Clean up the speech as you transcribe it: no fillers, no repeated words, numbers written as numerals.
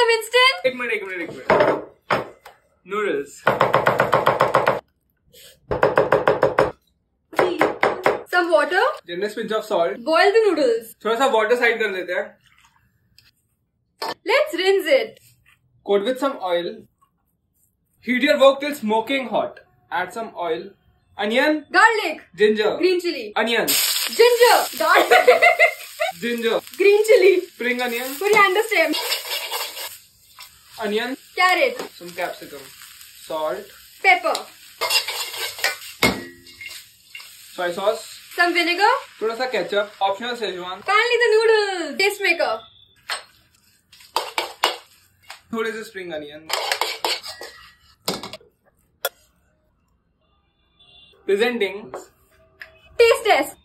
instant? एक minute. Noodles. Some water. Generous pinch of salt. Boil the noodles. थोड़ा सा water side कर लेते हैं. Let's rinse it. Coat with some oil. Heat your wok till smoking hot. Add some oil. Onion. Garlic. Ginger. Green chili. Onion. Ginger. Garlic. Ginger. Green chili. Spring onion. Coriander stem. Onion. Carrot. Some capsicum. Salt. Pepper. Soy sauce. Some vinegar. थोड़ा सा ketchup. Optional Schezwan. Finally the noodles. Tastemaker. थोड़े से spring onion. Presenting. Taste test.